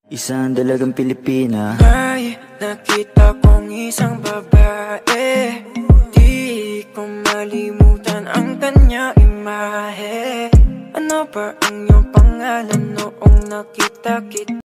Isang dalagang Pilipina. May nakita kong isang babae, di ko malimutan ang kanya imahe. Ano ba ang iyong pangalan noong nakita kita?